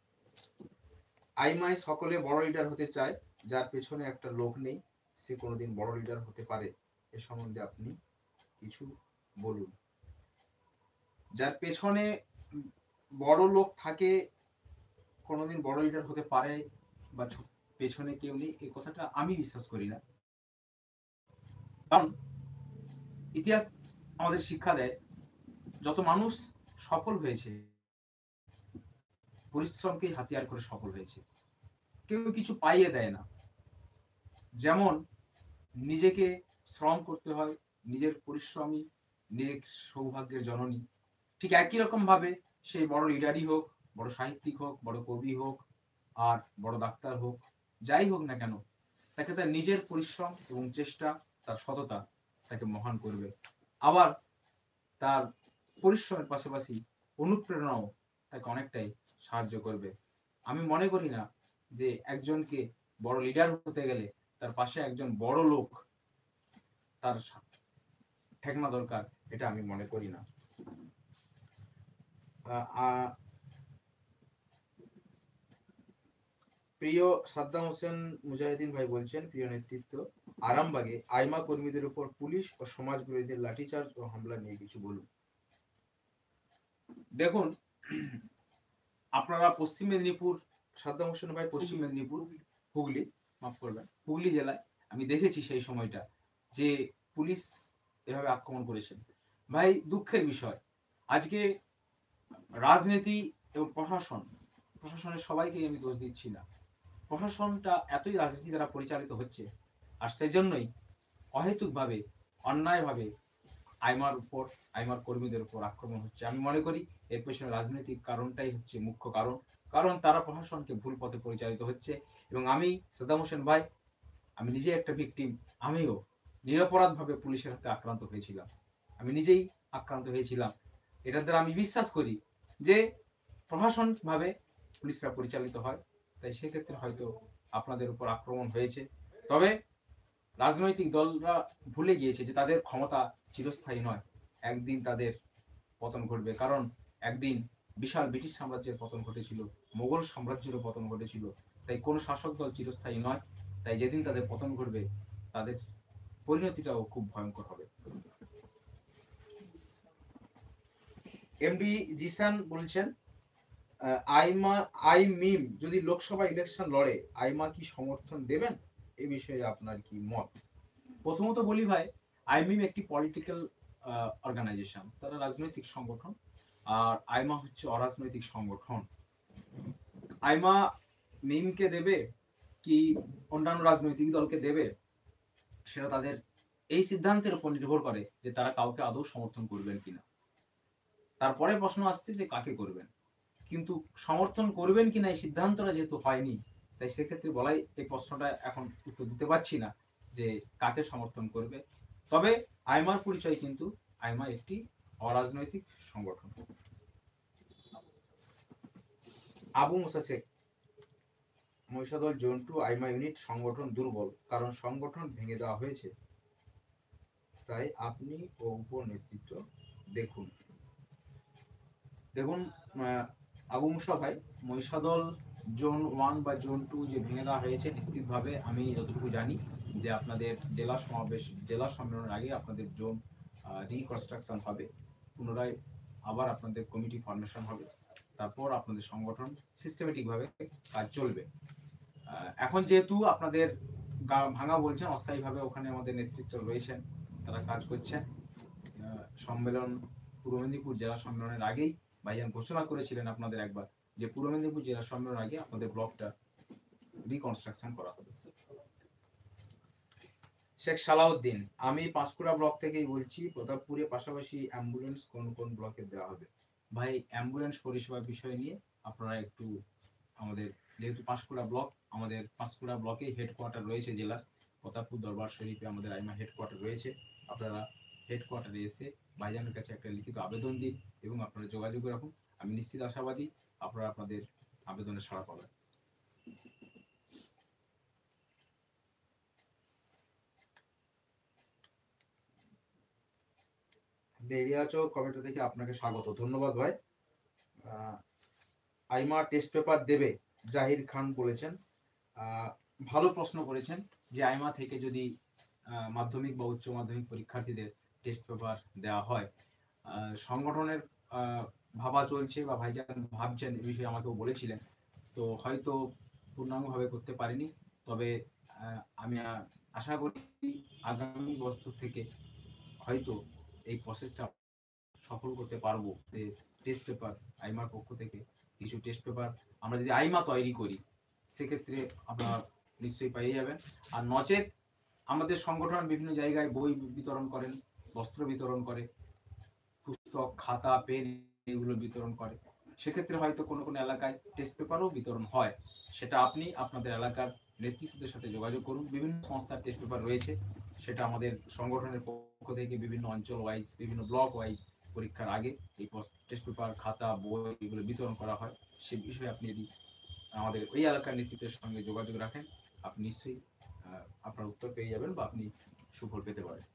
আইমাই সকলে বড় লিডার হতে চায়, যার পেছনে একটা লোক নেই সে কোনোদিন বড় লিডার হতে পারে। এ সম্বন্ধে আপনি কিছু বলুন।
যার পেছনে বড় লোক থাকে কোনোদিন বড় লিডার হতে পারে, বা পেছনে কেউ নেই, এই কথাটা আমি বিশ্বাস করি না। কারণ ইতিহাস আমাদের শিক্ষা দেয় যত মানুষ সফল হয়েছে পরিশ্রমকেই হাতিয়ার করে সফল হয়েছে। কেউ কিছু পাইয়ে দেয় না। যেমন নিজেকে শ্রম করতে হয়, নিজের পরিশ্রমী নিজের সৌভাগ্যের জননী, ঠিক একই রকম ভাবে সেই বড় লিডারই হোক, বড় সাহিত্যিক হোক, বড় কবি হোক, আর বড় ডাক্তার হোক, যাই হোক না কেন, তাকে তার নিজের পরিশ্রম এবং চেষ্টা, তার সততা তাকে মহান করবে। আবার তার পরিশ্রমের পাশাপাশি অনুপ্রেরণাও তাকে অনেকটাই সাহায্য করবে। আমি মনে করি না যে একজনকে বড় লিডার হতে গেলে তার পাশে একজন বড় লোক তার ঠেকনা দরকার, এটা আমি মনে করি না।
প্রিয় সাদ্দাম হোসেন মুজাহিদিন ভাই বলছেন, প্রিয় নেতৃত্ব, আরামবাগে আইমা কর্মীদের উপর পুলিশ ও সমাজ বিরোধীদের লাঠিচার্জ ও হামলা নিয়ে কিছু বলুন।
দেখুন, আপনারা পশ্চিম মেদিনীপুর,
সাদ্দাম হোসেন ভাই
পশ্চিম মেদিনীপুর, হুগলি, মাফ করবেন, হুগলি জেলায় আমি দেখেছি সেই সময়টা যে পুলিশ এভাবে আক্রমণ করেছেন। ভাই দুঃখের বিষয়, আজকে রাজনীতি এবং প্রশাসন, প্রশাসনের সবাইকে আমি দোষ দিচ্ছি না, প্রশাসনটা এতই রাজনীতি দ্বারা পরিচালিত হচ্ছে, আর সেই জন্যই অহেতুকভাবে, অন্যায়ভাবে আইমার উপর, আইমার কর্মীদের উপর আক্রমণ হচ্ছে। আমি মনে করি এর পেছনে রাজনৈতিক কারণটাই হচ্ছে মুখ্য কারণ, কারণ তারা প্রশাসনকে ভুল পথে পরিচালিত হচ্ছে। এবং আমি সাদ্দাম হোসেন ভাই, আমি নিজে একটা ভিকটিম, আমিও নিরপরাধভাবে পুলিশের হাতে আক্রান্ত হয়েছিলাম, আমি নিজেই আক্রান্ত হয়েছিলাম। এটা দ্বারা আমি বিশ্বাস করি যে প্রশাসন ভাবে পুলিশরা পরিচালিত হয়, তাই সেক্ষেত্রে হয়তো আপনাদের উপর আক্রমণ হয়েছে। তবে রাজনৈতিক দলরা ভুলে গিয়েছে যে তাদের ক্ষমতা চিরস্থায়ী নয়, একদিন তাদের পতন ঘটবে। কারণ একদিন বিশাল ব্রিটিশ সাম্রাজ্যের পতন ঘটেছিল, মোগল সাম্রাজ্যেরও পতন ঘটেছিল, তাই কোনো শাসক দল চিরস্থায়ী নয়। তাই যেদিন তাদের পতন ঘটবে তাদের পরিণতিটাও খুব ভয়ঙ্কর হবে।
এমডি জিসান বলছেন, আইমা আই মিম যদি লোকসভা ইলেকশন লড়ে আইমা কি সমর্থন দেবেন, এই বিষয়ে আপনার কি মত?
প্রথমত বলি ভাই, আইমিম একটি পলিটিক্যাল অর্গানাইজেশন, তারা রাজনৈতিক সংগঠন, আর আইমা হচ্ছে অরাজনৈতিক সংগঠন। আইমা মিমকে দেবে কি অন্যান্য রাজনৈতিক দলকে দেবে, সেটা তাদের এই সিদ্ধান্তের উপর নির্ভর করে যে তারা কাউকে আদৌ সমর্থন করবেন কিনা। তারপরে প্রশ্ন আসছে যে কাকে করবেন, কিন্তু সমর্থন করবেন কিনা এই সিদ্ধান্তটা যেহেতু হয়নি, তাই সেক্ষেত্রে বলাই এই প্রশ্নটা এখন উত্তর দিতে পারছি না যে কাকে সমর্থন করবে। তবে আইমার পরিচয় কিন্তু আইমা একটি অরাজনৈতিক সংগঠন।
Abu Musa Sheikh, Mahishadal zone two AIMA unit সংগঠন দুর্বল, কারণ সংগঠন ভেঙে দেওয়া হয়েছে, তাই আপনি ও উপর নেতৃত্ব দেখুন।
দেখুন আহ, আবু মুসা ভাই, মহিষাদল জোন ওয়ান বা জোন টু যে ভেঙে দেওয়া হয়েছে, নিশ্চিতভাবে আমি যতটুকু জানি যে আপনাদের জেলা সমাবেশ জেলা সম্মেলনের আগে আপনাদের জোন রিকনস্ট্রাকশন হবে, পুনরায় আবার আপনাদের কমিটি ফরমেশন হবে, তারপর আপনাদের সংগঠন সিস্টেমেটিক ভাবে কাজ চলবে। আহ, এখন যেহেতু আপনাদের গা- ভাঙা বলছেন, অস্থায়ীভাবে ওখানে আমাদের নেতৃত্ব রয়েছেন, তারা কাজ করছেন। আহ, সম্মেলন পূর্ব মেদিনীপুর জেলা সম্মেলনের আগেই ভাইজান ঘোষণা করেছিলেন আপনাদের একবার যে পূর্ব মেদিনীপুর জেলা সম্মেলনের আগে আপনাদের ব্লকটা রিকনস্ট্রাকশন করা হবে।
শেখ সালাউদ্দিন, আমি পাঁশকুড়া ব্লক থেকেই বলছি, প্রতাপপুরের পাশাপাশি অ্যাম্বুলেন্স কোন কোন ব্লকে দেওয়া হবে?
ভাই, অ্যাম্বুলেন্স পরিষেবার বিষয় নিয়ে আপনারা একটু আমাদের, যেহেতু পাঁশকুড়া ব্লক, আমাদের পাঁশকুড়া ব্লকেই হেডকোয়ার্টার রয়েছে জেলার, প্রতাপপুর দরবার শরীফে আমাদের আইমা হেডকোয়ার্টার রয়েছে। আপনারা হেডকোয়ার্টারে এসে ভাইজানের কাছে একটা লিখিত আবেদন দিন এবং আপনারা যোগাযোগ রাখুন। আমি নিশ্চিত আশাবাদী আপনারা আপনাদের আবেদনের সাড়া পাবেন।
দেরিয়াচক কমিটি থেকে আপনাকে স্বাগত, ধন্যবাদ ভাই। আহ, আইমা টেস্ট পেপার দেবে, জাহির খান বলেছেন।
আহ, ভালো প্রশ্ন করেছেন যে আইমা থেকে যদি আহ, মাধ্যমিক বা উচ্চ মাধ্যমিক পরীক্ষার্থীদের টেস্ট পেপার দেওয়া হয়, আহ, সংগঠনের আহ, ভাবা চলছে বা ভাইজান ভাবছেন, এই বিষয়ে আমাকেও বলেছিলেন। তো হয়তো পূর্ণাঙ্গভাবে করতে পারিনি, তবে আহ, আমি আহ, আশা করি আগামী বছর থেকে হয়তো এই প্রসেসটা সফল করতে পারবো। যে টেস্ট পেপার আইমার পক্ষ থেকে কিছু টেস্ট পেপার আমরা যদি আইমা তৈরি করি, সেক্ষেত্রে আপনারা নিশ্চয়ই পেয়ে যাবেন। আর নচেত আমাদের সংগঠন বিভিন্ন জায়গায় বই বিতরণ করেন, বস্ত্র বিতরণ করে, পুস্তক খাতা পেন এগুলো বিতরণ করে, সেক্ষেত্রে হয়তো কোনো কোনো এলাকায় টেস্ট পেপারও বিতরণ হয়। সেটা আপনি আপনাদের এলাকার নেতৃত্বদের সাথে যোগাযোগ করুন। বিভিন্ন সংস্থার টেস্ট পেপার রয়েছে, সেটা আমাদের সংগঠনের পক্ষ থেকে বিভিন্ন অঞ্চল ওয়াইজ, বিভিন্ন ব্লক ওয়াইজ পরীক্ষার আগে এই টেস্ট পেপার খাতা বই এগুলো বিতরণ করা হয়। সে বিষয়ে আপনি যদি আমাদের ওই এলাকার নেতৃত্বের সঙ্গে যোগাযোগ রাখেন, আপনি নিশ্চয়ই আহ, আপনার উত্তর পেয়ে যাবেন বা আপনি সুফল পেতে পারেন।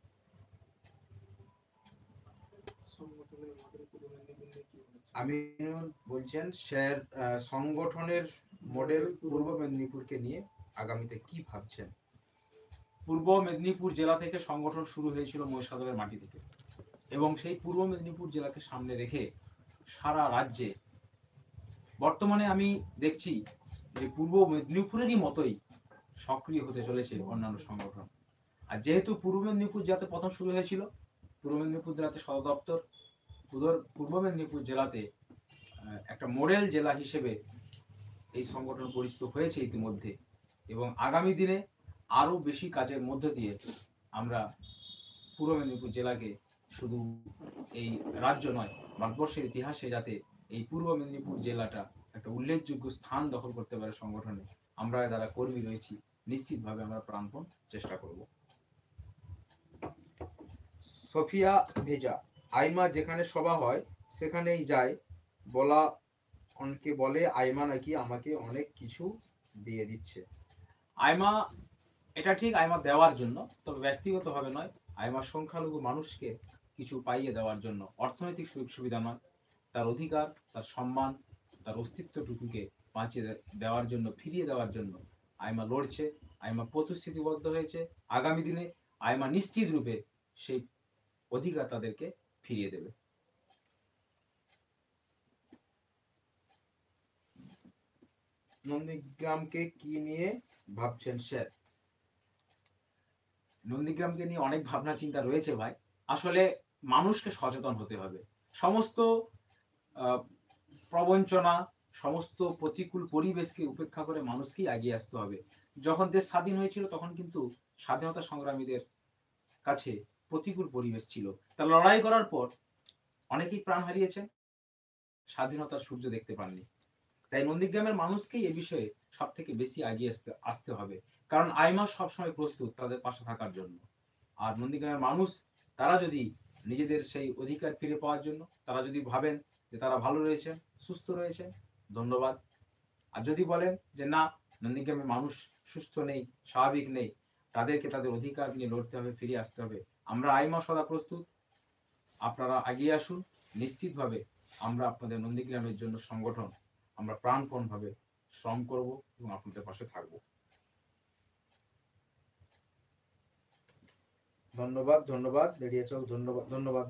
আমি বলছেন স্যার, আহ, সংগঠনের মডেল পূর্ব মেদিনীপুরকে নিয়ে আগামীতে কি ভাবছেন?
পূর্ব মেদিনীপুর জেলা থেকে সংগঠন শুরু হয়েছিল মহিষাদলের মাটি থেকে, এবং সেই পূর্ব মেদিনীপুর জেলাকে সামনে রেখে সারা রাজ্যে বর্তমানে আমি দেখছি যে পূর্ব মেদিনীপুরেরই মতোই সক্রিয় হতে চলেছে অন্যান্য সংগঠন। আর যেহেতু পূর্ব মেদিনীপুর জেলাতে প্রথম শুরু হয়েছিল, পূর্ব মেদিনীপুর জেলাতে সদর দপ্তর, পূর্ব মেদিনীপুর জেলাতে একটা মডেল জেলা হিসেবে এই সংগঠন পরিচিত হয়েছে ইতিমধ্যে, এবং আগামী দিনে আরো বেশি কাজের মধ্য দিয়ে আমরা পূর্ব মেদিনীপুর জেলাকে শুধু এই রাজ্য নয়, ভারতবর্ষের ইতিহাসে যাতে এই পূর্ব মেদিনীপুর জেলাটা একটা উল্লেখযোগ্য স্থান দখল করতে পারে সংগঠনে, আমরা যারা কর্মী রয়েছি নিশ্চিতভাবে আমরা প্রাণপণ চেষ্টা করব।
সোফিয়া ভেজা, আইমা যেখানে সভা হয় সেখানেই যায়, বলা অনেকে বলে আইমা নাকি আমাকে অনেক কিছু দিয়ে দিচ্ছে।
আইমা, এটা ঠিক, আইমা দেওয়ার জন্য, তবে ব্যক্তিগতভাবে নয়। আইমা সংখ্যালঘু মানুষকে কিছু পাইয়ে দেওয়ার জন্য, অর্থনৈতিক সুযোগ সুবিধা নয়, তার অধিকার, তার সম্মান, তার অস্তিত্বটুকুকে বাঁচিয়ে দেওয়ার জন্য, ফিরিয়ে দেওয়ার জন্য আইমা লড়ছে। আইমা প্রতিশ্রুতিবদ্ধ হয়েছে, আগামী দিনে আইমা নিশ্চিত রূপে সেই অধিকার তাদেরকে ফিরিয়ে দেবে।
নন্দীগ্রামকে কি নিয়ে ভাবছেন স্যার?
নন্দীগ্রামকে নিয়ে অনেক ভাবনা চিন্তা রয়েছে ভাই। আসলে মানুষকে সচেতন হতে হবে। সমস্ত প্রবঞ্চনা, সমস্ত প্রতিকূল পরিবেশকে উপেক্ষা করে মানুষকেই এগিয়ে আসতে হবে। যখন দেশ স্বাধীন হয়েছিল তখন কিন্তু স্বাধীনতা সংগ্রামীদের কাছে প্রতিকূল পরিবেশ ছিল। তা লড়াই করার পর অনেকেই প্রাণ হারিয়েছেন, স্বাধীনতার সূর্য দেখতে পাননি। তাই নন্দীগ্রামের মানুষকেই এ বিষয়ে সব থেকে বেশি এগিয়ে আসতে আসতে হবে, কারণ আইমাস সবসময় প্রস্তুত তাদের পাশে থাকার জন্য। আর নন্দীগ্রামের মানুষ, তারা যদি নিজেদের সেই অধিকার ফিরে পাওয়ার জন্য, তারা যদি ভাবেন যে তারা ভালো রয়েছেন, সুস্থ রয়েছেন, ধন্যবাদ। আর যদি বলেন যে না, নন্দীগ্রামের মানুষ সুস্থ নেই, স্বাভাবিক নেই, তাদেরকে তাদের অধিকার নিয়ে লড়তে হবে, ফিরে আসতে হবে, আমরা আইমা সদা প্রস্তুত। আপনারা এগিয়ে আসুন। নিশ্চিতভাবে আমরা আপনাদের নন্দীগ্রামের জন্য সংগঠন, আমরা প্রাণপণভাবে শ্রম করব এবং আপনাদের পাশে থাকব।
ধন্যবাদ, ধন্যবাদ লেডিয়া চক, ধন্যবাদ, ধন্যবাদ।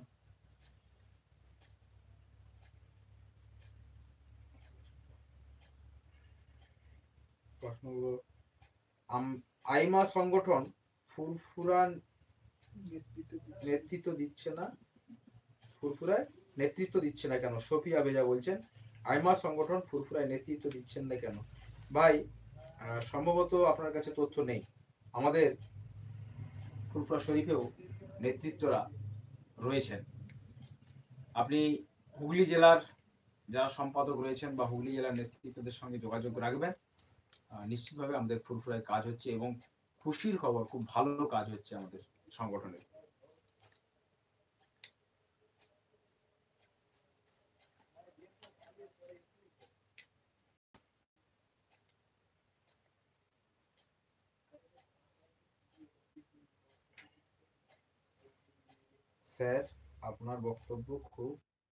প্রশ্নগুলো, আইমা সংগঠন ফুরফুরা নেতৃত্ব দিচ্ছে না, ফুরফুরায় নেতৃত্ব দিচ্ছে না কেন? সফিয়া ভেজা বলছেন আইমা সংগঠন ফুরফুরায় নেতৃত্ব দিচ্ছেন না কেন? ভাই, সম্ভবত আপনার কাছে তথ্য নেই। আমাদের
ফুরফুরা শরীফেও নেতৃত্বরা রয়েছেন। আপনি হুগলি জেলার যারা সম্পাদক রয়েছেন বা হুগলি জেলার নেতৃত্বদের সঙ্গে যোগাযোগ রাখবেন। নিশ্চিতভাবে আমাদের ফুরফুরায় কাজ হচ্ছে এবং খুশির খবর, খুব ভালো কাজ হচ্ছে আমাদের সংগঠনের।
স্যার, আপনার বক্তব্য খুব